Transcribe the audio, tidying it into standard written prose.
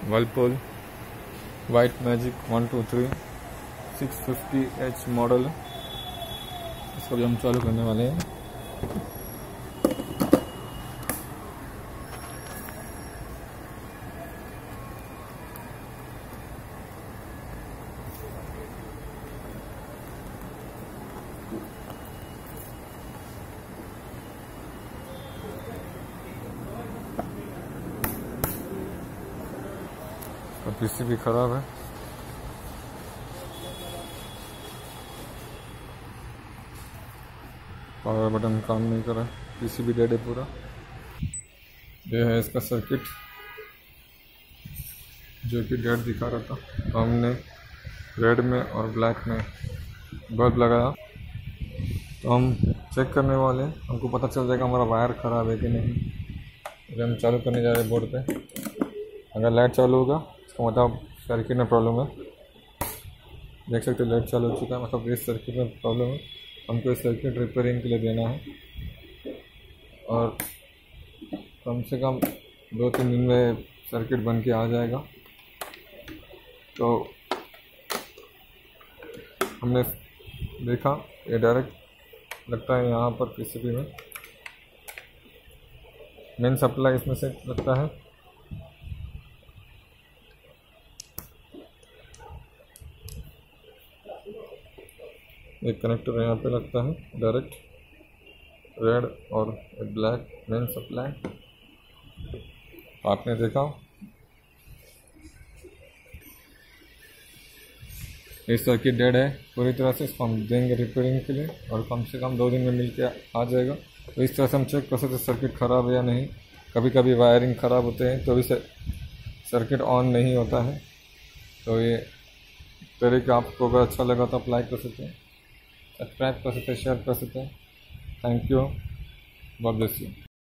Whirlpool White Magic 123 650H model है। इसको भी हम चालू करने वाले हैं। पीसी भी खराब है। पावर बटन काम नहीं कर रहा, पीसी भी डेड है पूरा। यह है इसका सर्किट जो कि डेड दिखा रहा था। तो हमने रेड में और ब्लैक में बल्ब लगाया, तो हम चेक करने वाले हैं। हमको पता चल जाएगा हमारा वायर ख़राब है कि नहीं। तो हम चालू करने जा रहे हैं बोर्ड पे। अगर लाइट चालू होगा इसका मतलब सर्किट में प्रॉब्लम है। देख सकते हो लाइट चालू हो चुका है, मतलब इस सर्किट में प्रॉब्लम है। हमको इस सर्किट रिपेयरिंग के लिए देना है और कम से कम 2-3 दिन में सर्किट बन के आ जाएगा। तो हमने देखा ये डायरेक्ट लगता है यहाँ पर पीसीबी में मेन सप्लाई इसमें से लगता है। एक कनेक्टर यहाँ पे लगता है डायरेक्ट, रेड और ब्लैक मेन सप्लाई। आपने देखा ये सर्किट डेड है पूरी तरह से। इसको हम देंगे रिपेयरिंग के लिए और कम से कम 2 दिन में मिल के आ जाएगा। तो इस तरह से हम चेक कर सकते सर्किट ख़राब है या नहीं। कभी कभी वायरिंग ख़राब होते हैं तो भी सर्किट ऑन नहीं होता है। तो ये तरीका आपको अगर अच्छा लगा तो आप लाइक कर सकते हैं, सब्सक्राइब कर सकते हैं, शेयर कर सकते हैं। Thank you, god bless you.